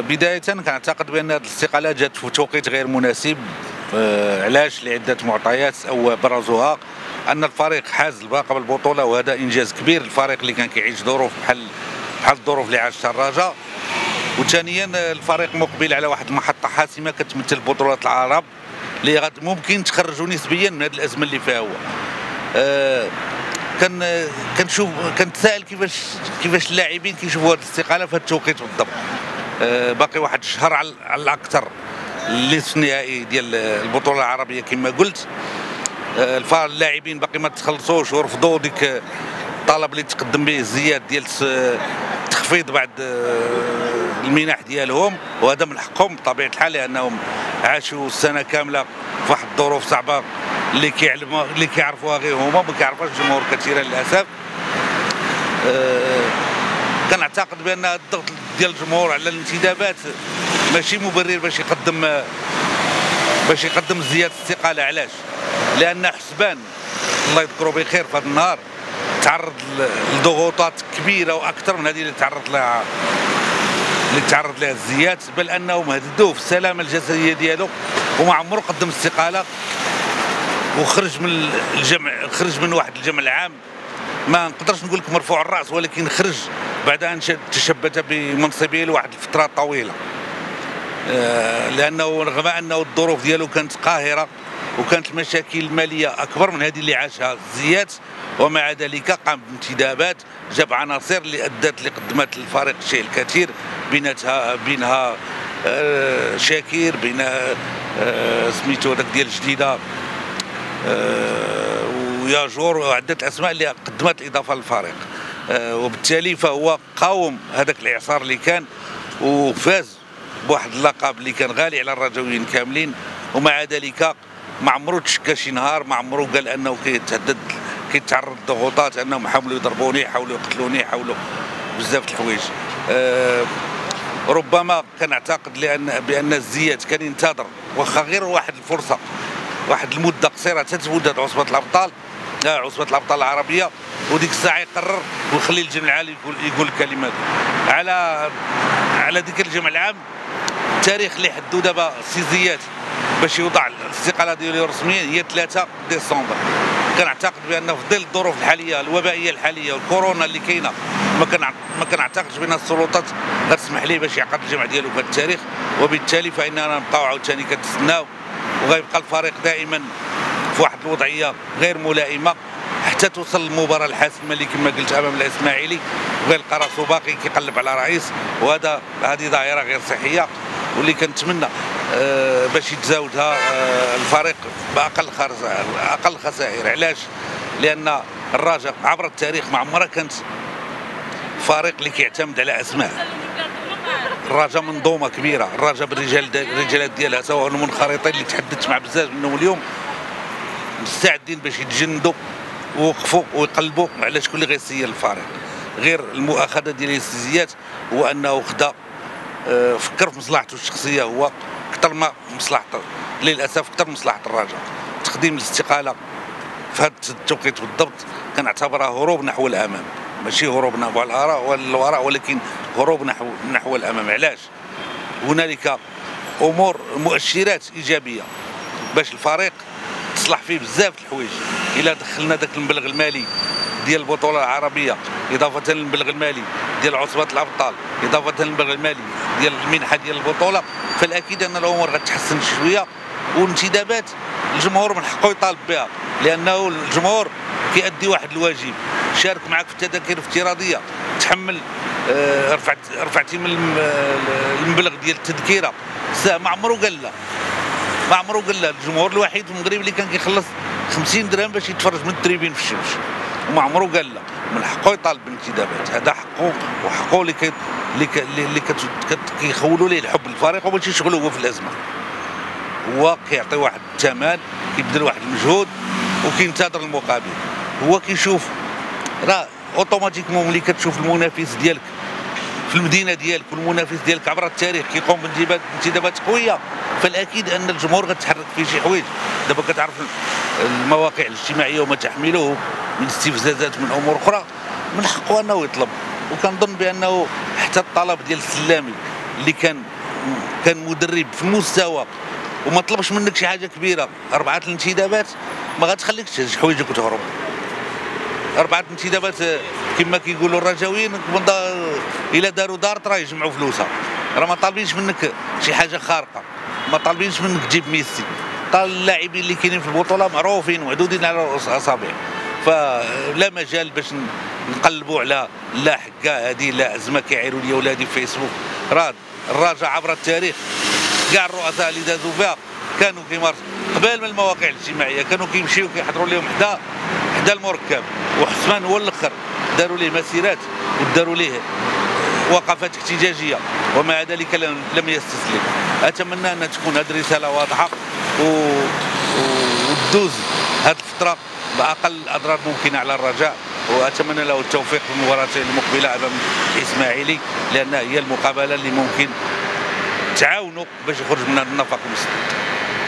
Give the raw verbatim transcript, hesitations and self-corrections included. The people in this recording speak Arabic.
بداية كنعتقد بأن هذه الاستقالة جات في توقيت غير مناسب. آه علاش؟ لعدة معطيات أو برزها أن الفريق حاز الباقة بالبطولة، وهذا إنجاز كبير للفريق اللي كان كيعيش ظروف بحال بحال الظروف اللي عاشتها الرجاء. وثانيا الفريق مقبل على واحد المحطة حاسمة كتمثل بطولة العرب اللي غاد ممكن تخرجوا نسبيا من هذه الأزمة اللي فيها هو. آه كان كنشوف كنتسائل كيفاش كيفاش اللاعبين كيشوفوا هذه الاستقالة في هذا التوقيت بالضبط. آه باقي واحد الشهر على الأكثر للنصف النهائي ديال البطولة العربية كما قلت. آه اللاعبين باقي ما تخلصوش ورفضوا ديك الطلب اللي تقدم به الزياد ديال تخفيض بعض المنح ديالهم، وهذا من حقهم بطبيعة الحال لأنهم عاشوا السنة كاملة في واحد الظروف صعبة اللي كيعلموا اللي كيعرفوها غير هما، ما كيعرفوهاش الجمهور كثيرا للأسف. أه كنعتقد بأن الضغط ديال الجمهور على الانتدابات ماشي مبرر باش يقدم باش يقدم زيادة الاستقالة. علاش؟ لأن حسبان الله يذكره بخير في هذا النهار تعرض لضغوطات كبيرة وأكثر من هذه اللي تعرض لها اللي تعرض لها الزياد، بل أنهم هددوه في السلامة الجسدية ديالو وما عمره قدم استقالة وخرج من الجمع خرج من واحد الجمع العام ما نقدرش نقول لك مرفوع الراس، ولكن خرج بعد ان تشبت بمنصبه لواحد الفتره طويله. لانه رغم انه الظروف ديالو كانت قاهره وكانت المشاكل الماليه اكبر من هذه اللي عاشها زياد، ومع ذلك قام بانتدابات جاب عناصر اللي ادت اللي قدمت للفريق الشيء الكثير، بيناتها بينها آه شاكير، بين آه سميتو هذاك ديال الجديده آه ويا جور وعده اسماء اللي قدمت الاضافه للفريق. آه وبالتالي فهو قاوم هذاك الاعصار اللي كان وفاز بواحد اللقب اللي كان غالي على الرجاويين كاملين، ومع ذلك ما عمرو تشكى شي نهار، ما عمرو قال انه كيتهدد كيتعرض لضغوطات انهم حاولوا يضربوني، حاولوا يقتلوني، حاولوا بزاف د الحوايج. أه ربما كنعتقد لان بان الزياد كان ينتظر واخا غير واحد الفرصه، واحد المده قصيره تتمدد عصبه الابطال عصبه الابطال العربيه، وديك الساعه يقرر ويخلي الجمع العالي يقول يقول الكلمات على على ذكر الجمع العام. التاريخ اللي حدو دابا السي زياد باش يوضع الاستقاله ديالو رسميا هي ثلاثة ديسمبر. كنعتقد بان في ظل الظروف الحاليه الوبائيه الحاليه والكورونا اللي كاينه ما كان ما كنعتقدش بان السلطات غتسمح ليه باش يعقد الجمع ديالو في هذا التاريخ، وبالتالي فاننا نبقاو عاوتاني كنتسناو، وغيبقى الفريق دائما في واحد الوضعيه غير ملائمه حتى توصل المباراه الحاسمه اللي كما قلت امام الاسماعيلي، وغيلقى راسو باقي كيقلب على رئيس، وهذا هذه ظاهره غير صحيه واللي كنتمنى آه باش يتزاودها آه الفريق باقل اقل خسائر. علاش؟ لان الرجاء عبر التاريخ ما عمرها كانت فريق اللي كيعتمد على اسماء. الرجاء منظومه كبيره، الرجاء بالرجال الرجالات ديالها سواء المنخرطين اللي تحدثت مع بزاف منهم اليوم مستعدين باش يتجندوا ووقفوا ويقلبوا على شكون اللي غيسير الفريق. غير المؤاخذه ديال السيزيات هو انه خدا أه فكر في مصلحته الشخصيه هو اكثر ما مصلحته، للاسف اكثر مصلحه الرجاء. تقديم الاستقاله في هذا التوقيت بالضبط كنعتبرها هروب نحو الامام، ماشي هروب نحو الوراء ولكن هروب نحو نحو الامام. علاش؟ هنالك امور مؤشرات ايجابيه باش الفريق تصلح فيه بزاف د الحوايج. الا دخلنا ذاك المبلغ المالي ديال البطوله العربيه، اضافه للمبلغ المالي ديال عصبه الابطال، اضافه للمبلغ المالي ديال المنحه ديال البطوله، فالاكيد ان الامور غتحسن شويه. والانتدابات الجمهور من حقه يطالب بها، لانه الجمهور كيأدي واحد الواجب، شارك معك في التذاكر الافتراضيه، تحمل آه رفعت رفعتي من المبلغ ديال التذكره، ما عمرو قال لا ما عمرو قال لا. الجمهور الوحيد في المغرب اللي كان كيخلص خمسين درهم باش يتفرج من التريبين في الشمس، وما عمرو قال لا. من حقه يطالب بالانتدابات، هذا حقه وحقه اللي كي اللي كي اللي كيخولوا ليه الحب للفريق وباش يشغلوا هو في الازمه. هو كيعطي واحد الثمن، كيبذل واحد المجهود وكينتظر المقابل. هو كيشوف راه اوتوماتيكمون ملي كتشوف المنافس ديالك في المدينه ديالك والمنافس ديالك عبر التاريخ كيقوم بانتدابات قويه، فالاكيد ان الجمهور غتحرك فيه شي حوايج. دابا كتعرف المواقع الاجتماعيه وما تحمله من استفزازات من امور اخرى، من حقه انه يطلب. وكنظن بانه حتى الطلب ديال السلامي اللي كان كان مدرب في المستوى وما طلبش منك شي حاجه كبيره، اربعه الانتدابات ما غتخليكش تهز حوايجك وتهرب. اربعه انتدابات كما كيقولوا الرجاويين الا داروا دار راه يجمعوا فلوسها، راه ما طالبينش منك شي حاجه خارقه، ما طالبينش منك تجيب ميسي، طال اللاعبين اللي كاينين في البطوله معروفين ومعدودين على رؤوس الاصابع، فلا مجال باش نقلبوا على لا حكا هذه لا ازمه كيعيروا لي ولادي في فيسبوك. راه الراجع عبر التاريخ كاع الرؤساء اللي دازوا فيها كانوا كيمارسوا قبل من المواقع الاجتماعيه، كانوا كيمشيو كيحضروا لهم حدا حدا المركب، وحسمان هو الاخر داروا ليه مسيرات وداروا ليه وقفات احتجاجيه ومع ذلك لم يستسلم. اتمنى ان تكون هذه الرساله واضحه وتدوز هذه الفتره باقل الاضرار ممكنه على الرجاء، واتمنى له التوفيق في المباراتين المقبله امام الاسماعيلي، لانها هي المقابله اللي ممكن تعاونوا باش يخرج من هذا النفق المسدود.